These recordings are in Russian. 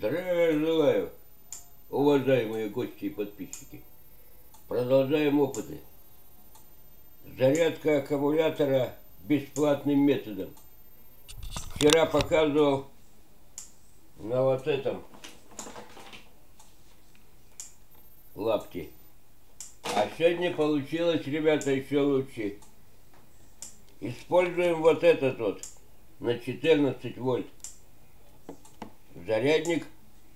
Здравия желаю, уважаемые гости и подписчики. Продолжаем опыты. Зарядка аккумулятора бесплатным методом. Вчера показывал на вот этом лапте. А сегодня получилось, ребята, еще лучше. Используем вот этот вот на 14 вольт зарядник.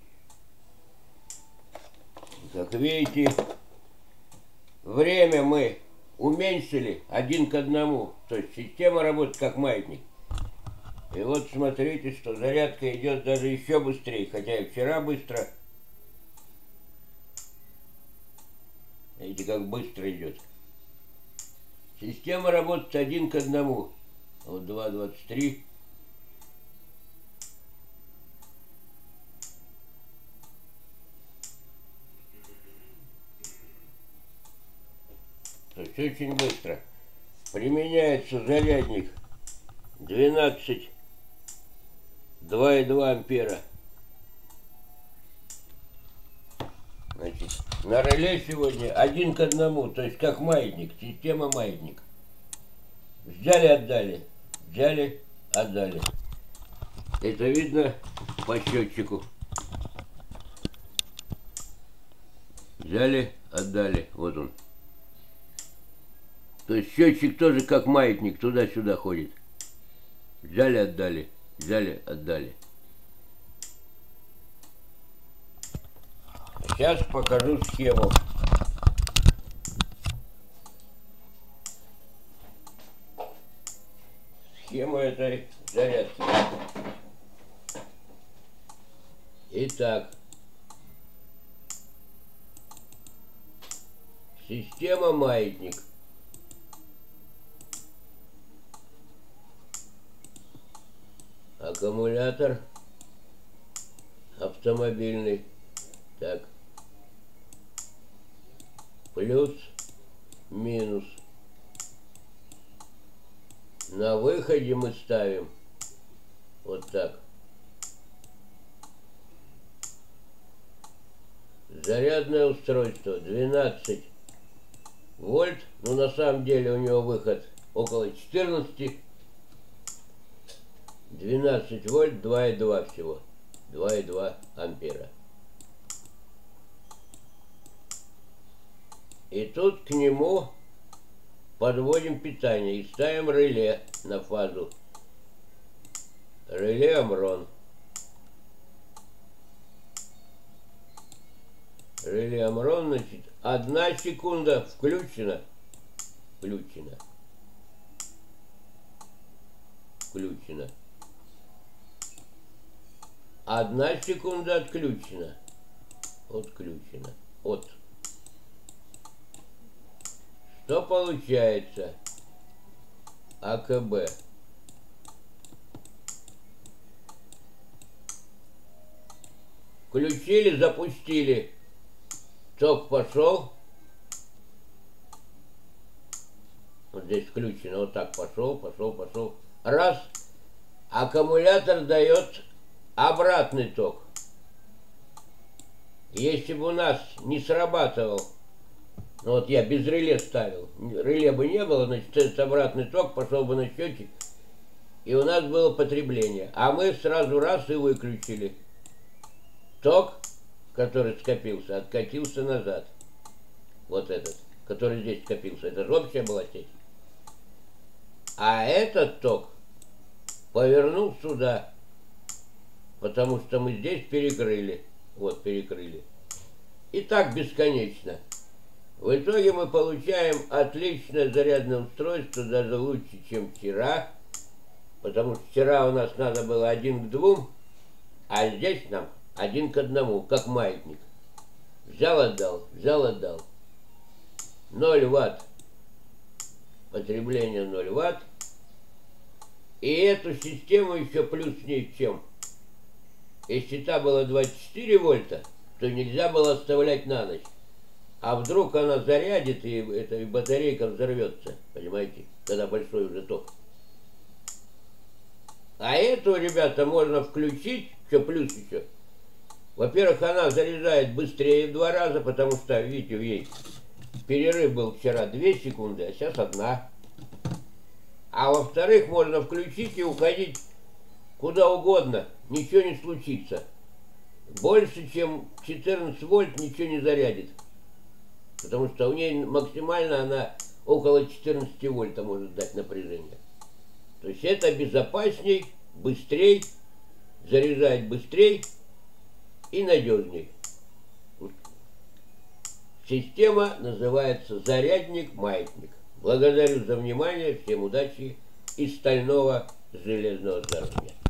Как видите, время мы уменьшили 1 к 1. То есть система работает как маятник. И вот смотрите, что зарядка идет даже еще быстрее. Хотя и вчера быстро. Видите, как быстро идет. Система работает 1 к 1. Вот 2,23. То есть очень быстро. Применяется зарядник 12 2,2 ампера. Значит, на реле сегодня 1 к 1, то есть как маятник, система маятник. Взяли, отдали, взяли, отдали. Это видно по счетчику. Взяли, отдали, вот он. То есть счетчик тоже как маятник, туда-сюда ходит. Взяли, отдали, взяли, отдали. Сейчас покажу схему. Схему этой зарядки. Итак, система маятник. Аккумулятор автомобильный. Так. Плюс, минус. На выходе мы ставим вот так. Зарядное устройство 12 вольт. Но на самом деле у него выход около 14. 12 вольт, 2,2 всего. 2,2 ампера. И тут к нему подводим питание и ставим реле на фазу. Реле Omron. Реле Omron, значит, 1 секунда включена. Включена. Включена. 1 секунда отключена. Отключена. От. Что получается? АКБ. Включили, запустили. Ток пошел. Вот здесь включено. Вот так пошел, пошел, пошел. Раз. Аккумулятор дает обратный ток. Если бы у нас не срабатывал, ну вот я без реле ставил, реле бы не было, значит, этот обратный ток пошел бы на счетчик, и у нас было потребление. А мы сразу раз и выключили. Ток, который скопился, откатился назад. Вот этот, который здесь скопился. Это же общая была сеть. А этот ток повернул сюда, потому что мы здесь перекрыли. Вот, перекрыли. И так бесконечно. В итоге мы получаем отличное зарядное устройство, даже лучше, чем вчера. Потому что вчера у нас надо было 1 к 2, а здесь нам 1 к 1, как маятник. Взял, отдал, взял, отдал. 0 ватт. Потребление 0 ватт. И эту систему еще плюс с ней в чем? Если та была 24 вольта, то нельзя было оставлять на ночь. А вдруг она зарядит, и эта батарейка взорвется, понимаете, когда большой уже ток. А эту, ребята, можно включить, что плюс еще, Во-первых, она заряжает быстрее в 2 раза, потому что, видите, ей перерыв был вчера 2 секунды, а сейчас 1. А во-вторых, можно включить и уходить куда угодно, ничего не случится. Больше, чем 14 вольт ничего не зарядит. Потому что у нее максимально она около 14 вольта может дать напряжение. То есть это безопасней, быстрей, заряжает быстрей и надежней. Система называется зарядник-маятник. Благодарю за внимание, всем удачи и стального железного здоровья.